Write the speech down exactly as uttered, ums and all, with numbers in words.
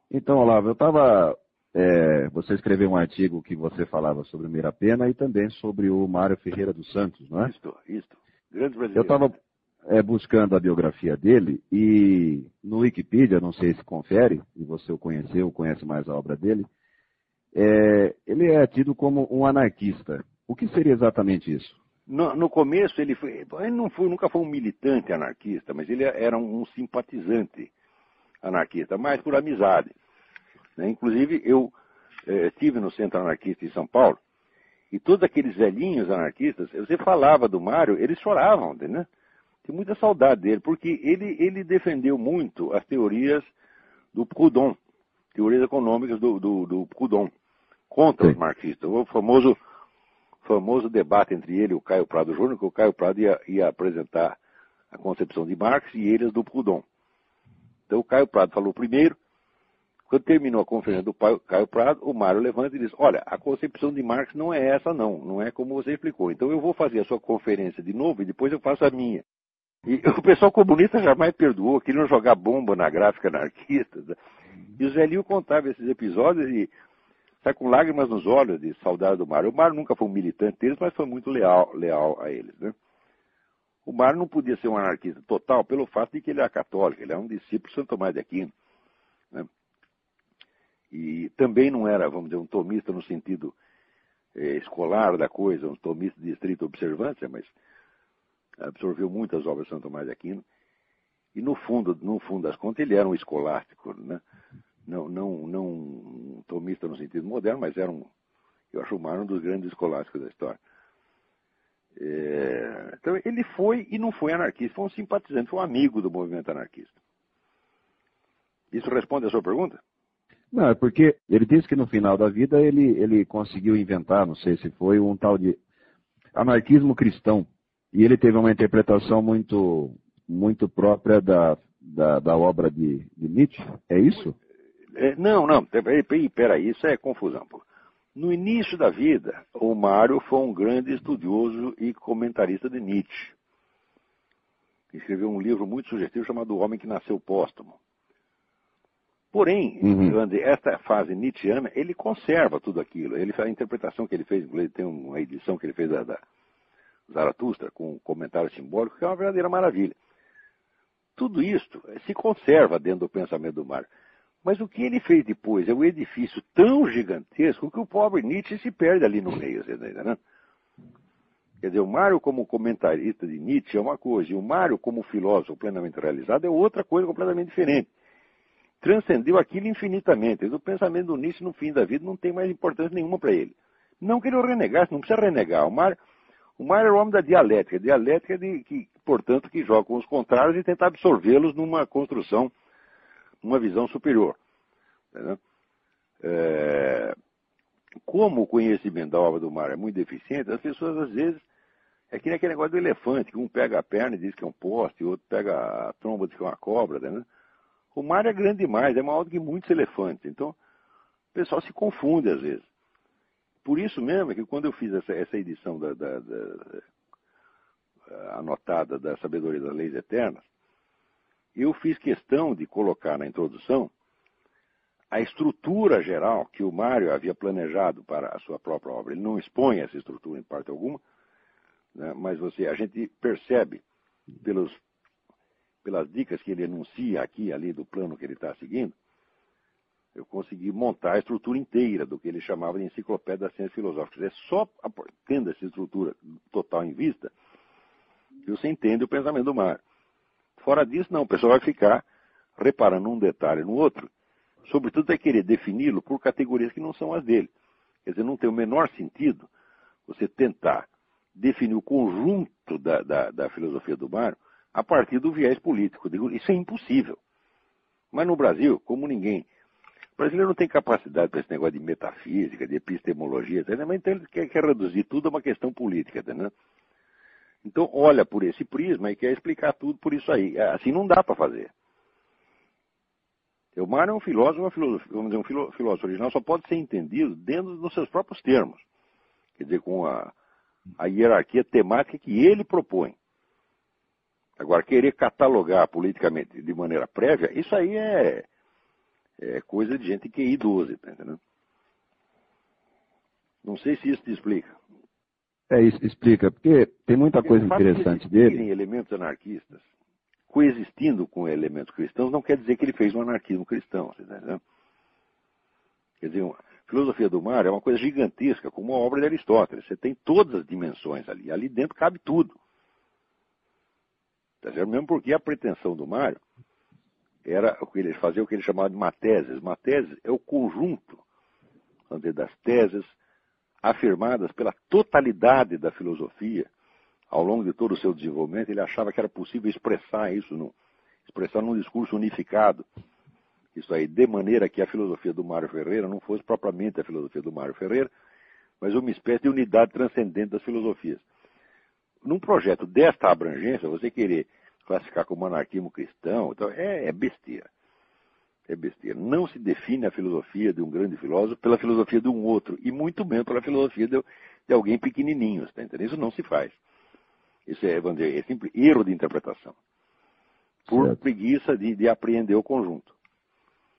Então, Olavo, eu estava. É, você escreveu um artigo que você falava sobre o Mirapena e também sobre o Mário Ferreira dos Santos, não é? Isto, isto. Grande Eu brasileiro. estava é, buscando a biografia dele e no Wikipedia, não sei se confere, e você o conheceu, conhece mais a obra dele, é, ele é tido como um anarquista. O que seria exatamente isso? No, no começo, ele, foi, ele não foi, nunca foi um militante anarquista, mas ele era um, um simpatizante anarquista, mais por amizade. Né? Inclusive, eu eh, estive no Centro Anarquista em São Paulo, e todos aqueles velhinhos anarquistas, você falava do Mário, eles choravam, né? Tem muita saudade dele, porque ele, ele defendeu muito as teorias do Proudhon, teorias econômicas do, do, do Proudhon, contra Sim. os marxistas. O famoso, famoso debate entre ele e o Caio Prado Júnior, que o Caio Prado ia, ia apresentar a concepção de Marx e eles do Proudhon. Então o Caio Prado falou primeiro. Quando terminou a conferência do Caio Prado, o Mário levanta e diz, olha, a concepção de Marx não é essa não, não é como você explicou. Então eu vou fazer a sua conferência de novo e depois eu faço a minha. E o pessoal comunista jamais perdoou, queriam jogar bomba na gráfica anarquista. E os velhinhos contavam esses episódios e sai com lágrimas nos olhos de saudade do Mário. O Mário nunca foi um militante deles, mas foi muito leal, leal a eles. Né? O Mário não podia ser um anarquista total pelo fato de que ele era católico, ele era um discípulo de Santo Tomás de Aquino. Né? E também não era, vamos dizer, um tomista no sentido eh, escolar da coisa, um tomista de estrita observância, mas absorveu muitas obras de Santo Tomás de Aquino. E no fundo, no fundo das contas, ele era um escolástico, né? Não, não, não um tomista no sentido moderno, mas era um, eu acho o Mário um dos grandes escolásticos da história. É, então ele foi e não foi anarquista, foi um simpatizante, foi um amigo do movimento anarquista. Isso responde a sua pergunta? Não, é porque ele disse que no final da vida ele, ele conseguiu inventar, não sei se foi, um tal de anarquismo cristão. E ele teve uma interpretação muito, muito própria da, da, da obra de, de Nietzsche. É isso? É, não, não, peraí, peraí, isso é confusão. Pô. No início da vida, o Mário foi um grande estudioso e comentarista de Nietzsche. Escreveu um livro muito sugestivo chamado O Homem que Nasceu Póstumo. Porém, Uhum. esta fase nietzschiana, ele conserva tudo aquilo. Ele, a interpretação que ele fez, tem uma edição que ele fez da, da Zaratustra, com um comentário simbólico, que é uma verdadeira maravilha. Tudo isso se conserva dentro do pensamento do Mário. Mas o que ele fez depois é um edifício tão gigantesco que o pobre Nietzsche se perde ali no meio. Você tá entendendo? Quer dizer, o Mário como comentarista de Nietzsche é uma coisa, e o Mário como filósofo plenamente realizado é outra coisa completamente diferente. Transcendeu aquilo infinitamente. O pensamento do Nietzsche no fim da vida não tem mais importância nenhuma para ele. Não que ele o renegasse, não precisa renegar. O Mário, o Mário era o homem da dialética. Dialética de que, portanto, que joga com os contrários e tenta absorvê-los numa construção, numa visão superior. Entendeu? É, como o conhecimento da obra do Mário é muito deficiente, as pessoas às vezes é que nem aquele negócio do elefante, que um pega a perna e diz que é um poste, o outro pega a tromba e diz que é uma cobra, né? O Mário é grande demais, é maior do que muitos elefantes. Então, o pessoal se confunde às vezes. Por isso mesmo é que quando eu fiz essa, essa edição da, da, da, anotada da Sabedoria das Leis Eternas, eu fiz questão de colocar na introdução a estrutura geral que o Mário havia planejado para a sua própria obra. Ele não expõe essa estrutura em parte alguma, né, mas você, a gente percebe pelos, pelas dicas que ele enuncia aqui e ali do plano que ele está seguindo, eu consegui montar a estrutura inteira do que ele chamava de enciclopédia das ciências filosóficas. É só tendo essa estrutura total em vista que você entende o pensamento do Mário. Fora disso, não, o pessoal vai ficar reparando um detalhe no outro, sobretudo vai querer defini-lo por categorias que não são as dele. Quer dizer, não tem o menor sentido você tentar definir o conjunto da, da, da filosofia do Mário a partir do viés político. Isso é impossível. Mas no Brasil, como ninguém... O brasileiro não tem capacidade para esse negócio de metafísica, de epistemologia, tá, mas então ele quer, quer reduzir tudo a uma questão política. Tá, né? Então olha por esse prisma e quer explicar tudo por isso aí. Assim não dá para fazer. O Mário é um filósofo, uma filosofia, vamos dizer, um filó, filósofo original só pode ser entendido dentro dos seus próprios termos. Quer dizer, com a, a hierarquia temática que ele propõe. Agora, querer catalogar politicamente de maneira prévia, isso aí é, É coisa de gente que é idosa, tá entendendo? Não sei se isso te explica. É, isso explica, porque tem muita coisa interessante dele. Elementos anarquistas coexistindo com elementos cristãos não quer dizer que ele fez um anarquismo cristão, você tá entendendo? Quer dizer, a filosofia do mar é uma coisa gigantesca, como a obra de Aristóteles. Você tem todas as dimensões ali. Ali dentro cabe tudo. Tá certo? Mesmo porque a pretensão do Mário era o que ele fazia o que ele chamava de mateses. Mateses é o conjunto das teses afirmadas pela totalidade da filosofia ao longo de todo o seu desenvolvimento. Ele achava que era possível expressar isso, no, expressar num discurso unificado. Isso aí, de maneira que a filosofia do Mário Ferreira não fosse propriamente a filosofia do Mário Ferreira, mas uma espécie de unidade transcendente das filosofias. Num projeto desta abrangência, você querer classificar como anarquismo cristão, então é, é besteira. É besteira. Não se define a filosofia de um grande filósofo pela filosofia de um outro, e muito menos pela filosofia de, de alguém pequenininho, tá entendendo? Isso não se faz. Isso é, vamos dizer, é simples erro de interpretação. Por certo. Preguiça de, de apreender o conjunto.